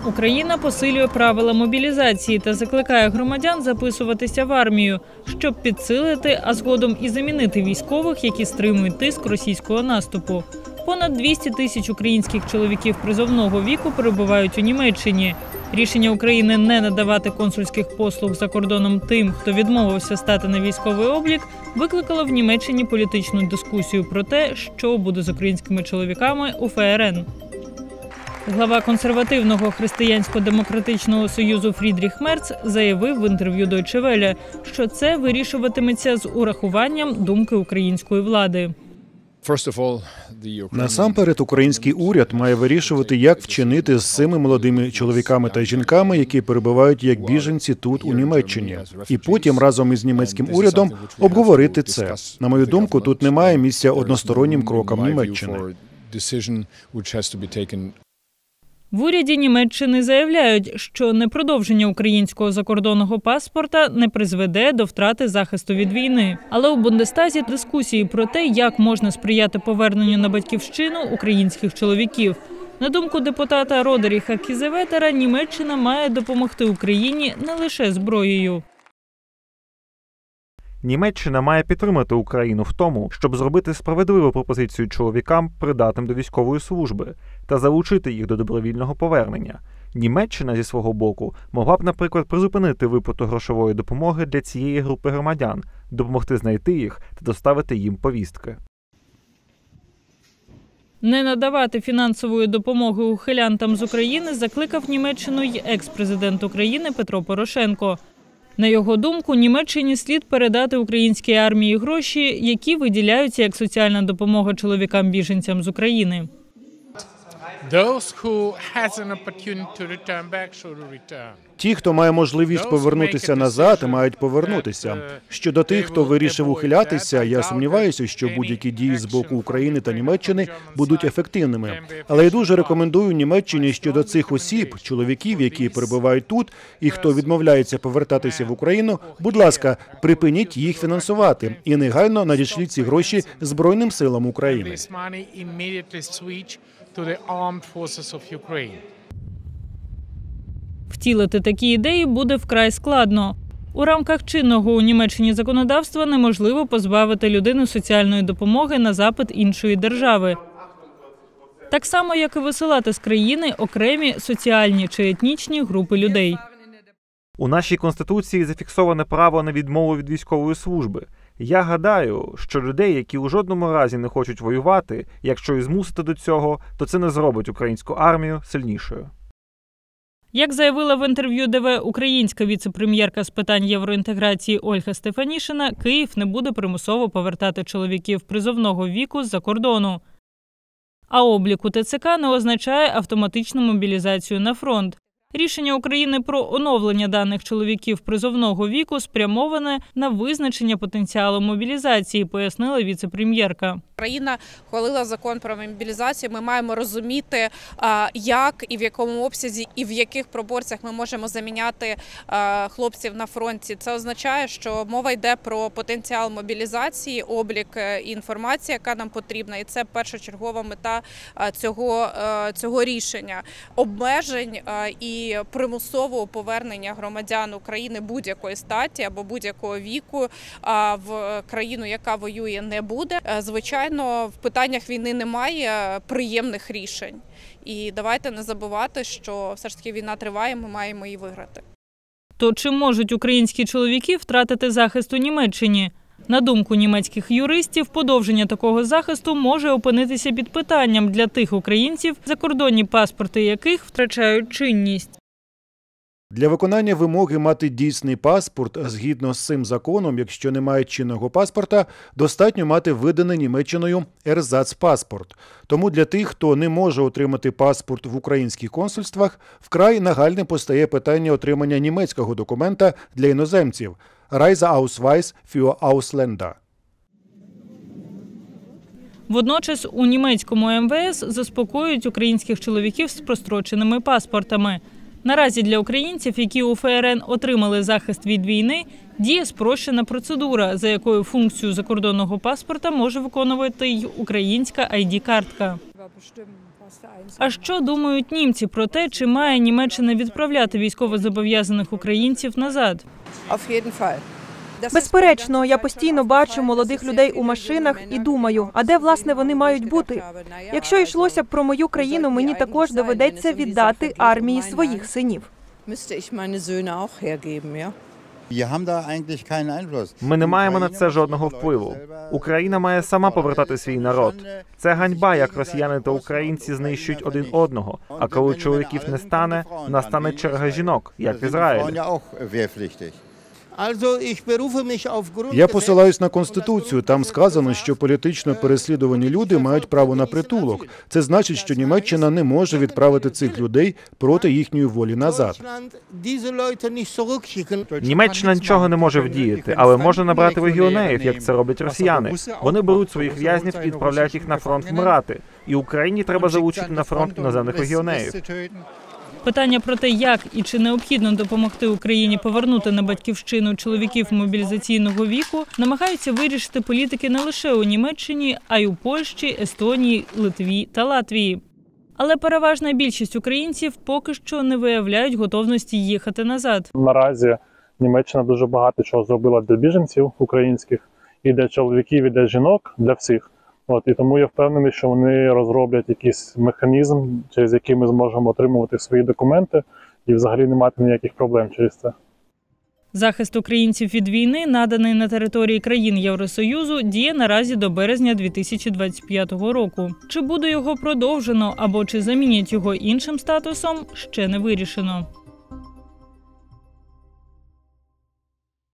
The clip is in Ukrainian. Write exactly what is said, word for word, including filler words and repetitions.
Україна посилює правила мобілізації та закликає громадян записуватися в армію, щоб підсилити, а згодом і замінити військових, які стримують тиск російського наступу. Понад двісті тисяч українських чоловіків призовного віку перебувають у Німеччині. Рішення України не надавати консульських послуг за кордоном тим, хто відмовився стати на військовий облік, викликало в Німеччині політичну дискусію про те, що буде з українськими чоловіками у ФРН. Глава консервативного християнсько-демократичного союзу Фрідріх Мерц заявив в інтерв'ю Deutsche Welle, що це вирішуватиметься з урахуванням думки української влади. Насамперед, український уряд має вирішувати, як вчинити з цими молодими чоловіками та жінками, які перебувають як біженці тут, у Німеччині. І потім разом із німецьким урядом обговорити це. На мою думку, тут немає місця одностороннім крокам Німеччини. В уряді Німеччини заявляють, що непродовження українського закордонного паспорта не призведе до втрати захисту від війни. Але у Бундестазі дискусії про те, як можна сприяти поверненню на батьківщину українських чоловіків. На думку депутата Родеріха Кізеветера, Німеччина має допомогти Україні не лише зброєю. Німеччина має підтримати Україну в тому, щоб зробити справедливу пропозицію чоловікам, придатним до військової служби, та залучити їх до добровільного повернення. Німеччина, зі свого боку, могла б, наприклад, призупинити виплату грошової допомоги для цієї групи громадян, допомогти знайти їх та доставити їм повістки. Не надавати фінансової допомоги ухилянтам з України закликав Німеччину й екс-президент України Петро Порошенко. На його думку, Німеччині слід передати українській армії гроші, які виділяються як соціальна допомога чоловікам-біженцям з України. Ті, хто має можливість повернутися назад, мають повернутися. Щодо тих, хто вирішив ухилятися, я сумніваюся, що будь-які дії з боку України та Німеччини будуть ефективними. Але я дуже рекомендую Німеччині щодо цих осіб, чоловіків, які перебувають тут, і хто відмовляється повертатися в Україну, будь ласка, припиніть їх фінансувати і негайно надішліть ці гроші Збройним силам України. Втілити такі ідеї буде вкрай складно. У рамках чинного у Німеччині законодавства неможливо позбавити людину соціальної допомоги на запит іншої держави. Так само, як і висилати з країни окремі соціальні чи етнічні групи людей. У нашій Конституції зафіксоване право на відмову від військової служби. Я гадаю, що людей, які у жодному разі не хочуть воювати, якщо і змусити до цього, то це не зробить українську армію сильнішою. Як заявила в інтерв'ю ДВ українська віце-прем'єрка з питань євроінтеграції Ольга Стефанішина, Київ не буде примусово повертати чоловіків призовного віку з-за кордону. А облік у ТЦК не означає автоматичну мобілізацію на фронт. Рішення України про оновлення даних чоловіків призовного віку спрямоване на визначення потенціалу мобілізації, пояснила віце-прем'єрка. Країна ухвалила закон про мобілізацію. Ми маємо розуміти, як і в якому обсязі, і в яких пропорціях ми можемо заміняти хлопців на фронті. Це означає, що мова йде про потенціал мобілізації, облік і інформація, яка нам потрібна. І це першочергова мета цього, цього рішення. Обмежень і примусового повернення громадян України будь-якої статі або будь-якого віку в країну, яка воює, не буде. Звичайно, в питаннях війни немає приємних рішень. І давайте не забувати, що все ж таки війна триває, ми маємо її виграти. То чи можуть українські чоловіки втратити захист у Німеччині? На думку німецьких юристів, подовження такого захисту може опинитися під питанням для тих українців, закордонні паспорти яких втрачають чинність. Для виконання вимоги мати дійсний паспорт, згідно з цим законом, якщо немає чинного паспорта, достатньо мати виданий Німеччиною ерзац-паспорт. Тому для тих, хто не може отримати паспорт в українських консульствах, вкрай нагальним постає питання отримання німецького документа для іноземців – Reiseausweis für Ausländer. Водночас у німецькому ем ве ес заспокоюють українських чоловіків з простроченими паспортами. Наразі для українців, які у ФРН отримали захист від війни, діє спрощена процедура, за якою функцію закордонного паспорта може виконувати й українська ай ді-картка. А що думають німці про те, чи має Німеччина відправляти військовозобов'язаних українців назад? Безперечно, я постійно бачу молодих людей у машинах і думаю, а де, власне, вони мають бути? Якщо йшлося б про мою країну, мені також доведеться віддати армії своїх синів. Ми не маємо на це жодного впливу. Україна має сама повертати свій народ. Це ганьба, як росіяни та українці знищують один одного. А коли чоловіків не стане, настане черга жінок, як в Ізраїлі. Я посилаюсь на Конституцію. Там сказано, що політично переслідувані люди мають право на притулок. Це значить, що Німеччина не може відправити цих людей проти їхньої волі назад. Німеччина нічого не може вдіяти, але може набрати легіонерів, як це роблять росіяни. Вони беруть своїх в'язнів і відправляють їх на фронт вмирати. І Україні треба залучити на фронт іноземних легіонерів. Питання про те, як і чи необхідно допомогти Україні повернути на батьківщину чоловіків мобілізаційного віку, намагаються вирішити політики не лише у Німеччині, а й у Польщі, Естонії, Литві та Латвії. Але переважна більшість українців поки що не виявляють готовності їхати назад. Наразі Німеччина дуже багато чого зробила для біженців українських, і для чоловіків, і для жінок, для всіх. От, і тому я впевнений, що вони розроблять якийсь механізм, через який ми зможемо отримувати свої документи і взагалі не мати ніяких проблем через це. Захист українців від війни, наданий на території країн Євросоюзу, діє наразі до березня дві тисячі двадцять п'ятого року. Чи буде його продовжено або чи замінять його іншим статусом, ще не вирішено.